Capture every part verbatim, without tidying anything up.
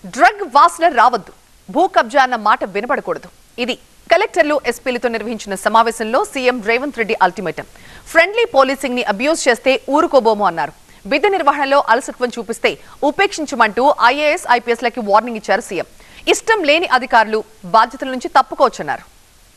Drug వాసన రావద్దు, భూ కబ్జా అన్న మాట వినపడకూడదు. ఇది కలెక్టర్లు ఎస్పీలతో నిర్వహించిన సమావేశంలో CM Revanth Reddy ultimatum. Friendly policing ని అబ్యూజ్ చేస్తే ఊరుకోబోము అన్నారు. విధి నిర్వహణలో అలసత్వం చూపిస్తే ఉపేక్షించమంటూ ఐఏఎస్ ఐపీఎస్లకి వార్నింగ్ ఇచ్చారు సీఎం. ఇష్టం లేని అధికారులు బాధ్యతల నుంచి తప్పుకోవచ్చన్నారు.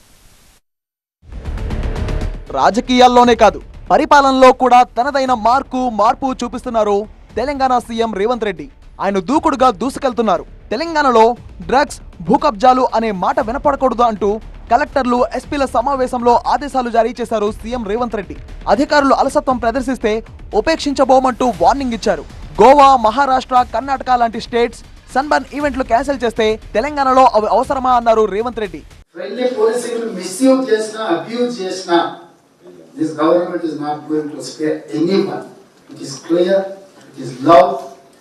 రాజకీయాల్లోనే కాదు, పరిపాలనలో కూడా తనదైన మార్కు మార్పు చూపిస్తున్నారు తెలంగాణ సీఎం రేవంత్ రెడ్డి. ఆయన దూకుడుగా దూసుకెళ్తున్నారు. తెలంగాణలో డ్రగ్స్, భూ కబ్జాలు అనే మాట వినపడకూడదు అంటూ కలెక్టర్లు ఎస్పీల సమావేశంలో ఆదేశాలు జారీ చేశారు సీఎం రేవంత్ రెడ్డి. అధికారులు అలసత్వం ప్రదర్శిస్తే ఉపేక్షించబోమంటూ వార్నింగ్ ఇచ్చారు. గోవా, మహారాష్ట్ర, కర్ణాటక లాంటి స్టేట్స్ సన్బర్న్ ఈవెంట్లు క్యాన్సిల్ చేస్తే తెలంగాణలో అవి అవసరమా అన్నారు Revanth Reddy. This government is not going to spare anyone. It is clear, it is loud.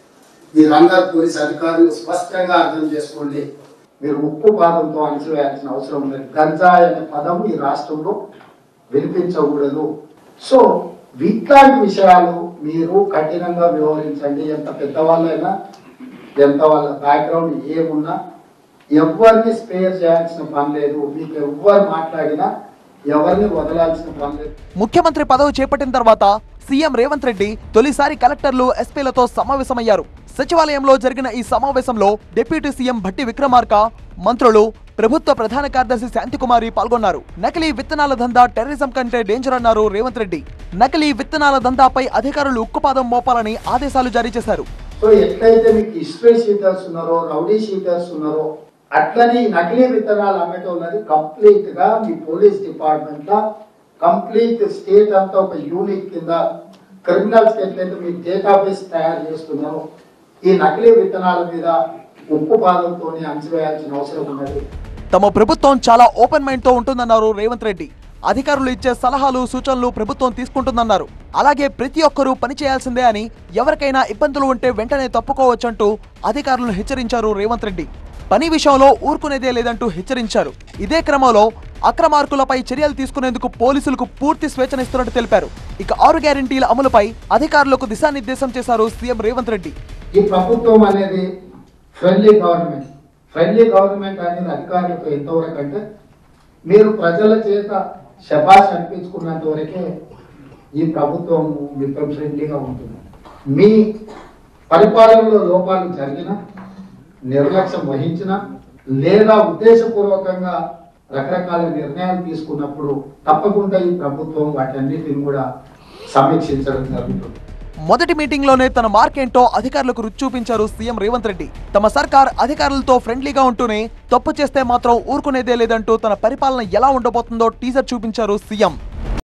మీరందరూ పోలీస్ అధికారులు స్పష్టంగా అర్థం చేసుకోండి. మీరు ఉప్పు పాదంతో అణచివేయాల్సిన అవసరం లేదు. గంజాయి అనే పదం ఈ రాష్ట్రంలో వినిపించకూడదు. సో ఇట్లాంటి విషయాలు మీరు కఠినంగా వ్యవహరించండి. ఎంత పెద్దవాళ్ళైనా, ఎంత వాళ్ళ బ్యాక్గ్రౌండ్ ఏమున్నా ఎవరిని స్పేర్ చేయాల్సిన పని లేదు. మీకు ఎవరు మాట్లాడినా ఎవరిని వదలాల్సిన పని లేదు. ముఖ్యమంత్రి పదవి చేపట్టిన తర్వాత సీఎం రేవంత్ రెడ్డి తొలిసారి కలెక్టర్లు, ఎస్పీలతో సమావేశమయ్యారు. సచివాలయంలో జరిగిన ఈ సమావేశంలో డిప్యూటీ సీఎం భట్టి విక్రమార్క, మంత్రులు, ప్రభుత్వ ప్రధాన కార్యదర్శి శాంతికుమారి పాల్గొన్నారు. నకిలీ విత్తనాల దందా టెర్రరిజం కంటే డేంజర్ అన్నారు రేవంత్ రెడ్డి. నకిలీ విత్తనాల దందాపై అధికారులు ఉక్కుపాదం మోపాలని ఆదేశాలు జారీ చేశారు. సో ఎట్లయితే మీకు హిస్టరీ షీటర్స్ ఉన్నారో, రౌడీ షీటర్స్ ఉన్నారో, అట్లనే నకిలీ విత్తనాలు అమ్మటం ఉన్నది కంప్లీట్ గా మీ పోలీస్ డిపార్ట్మెంట్ లా కంప్లీట్ స్టేట్ అంతా ఒక యూనిట్ కింద క్రిమినల్స్ ఎట్లయితే మీ డేటాబేస్ తయారు చేస్తున్నారో ఈ నకిలీ విత్తనాల మీద ఉప్పు పాదంతో అంచవేయాల్సిన అవసరం ఉన్నది. తమ ప్రభుత్వం చాలా ఓపెన్ మైండ్ తో ఉంటుందన్నారు రేవంత్ రెడ్డి. అధికారులు ఇచ్చే సలహాలు, సూచనలు ప్రభుత్వం తీసుకుంటుందన్నారు. అలాగే ప్రతి ఒక్కరూ పనిచేయాల్సిందే అని, ఎవరికైనా ఇబ్బందులు ఉంటే వెంటనే తప్పుకోవచ్చంటూ అధికారులను హెచ్చరించారు రేవంత్ రెడ్డి. పని విషయంలో ఊరుకునేదే లేదంటూ హెచ్చరించారు. ఇదే క్రమంలో అక్రమార్కులపై చర్యలు తీసుకునేందుకు పోలీసులకు పూర్తి స్వేచ్ఛనిస్తున్నట్టు తెలిపారు. ఇక ఆరు గ్యారెంటీల అమలుపై అధికారులకు దిశానిర్దేశం చేశారు సీఎం రేవంత్ రెడ్డి. ఈ ప్రభుత్వం అనేది ఫ్రెండ్లీ గవర్నమెంట్. ఫ్రెండ్లీ గవర్నమెంట్ అనేది అధికారులకు ఎంతవరకు అంటే మీరు ప్రజల చేత శబాష్ అనిపించుకున్నంత వరకే ఈ ప్రభుత్వం మీతో ఫ్రెండ్లీగా ఉంటుంది. మీ పరిపాలనలో లోపాలు జరిగిన, నిర్లక్ష్యం వహించిన, లేదా ఉద్దేశపూర్వకంగా రకరకాల నిర్ణయాలు తీసుకున్నప్పుడు తప్పకుండా ఈ ప్రభుత్వం వాటన్నిటిని కూడా సమీక్షించడం జరుగుతుంది. మొదటి మీటింగ్ లోనే తన మార్కేంటో అధికారులకు రుచి చూపించారు సీఎం రేవంత్ రెడ్డి. తమ సర్కార్ అధికారులతో ఫ్రెండ్లీగా ఉంటూనే తప్పు చేస్తే మాత్రం ఊరుకునేదే లేదంటూ తన పరిపాలన ఎలా ఉండబోతుందో టీజర్ చూపించారు సీఎం.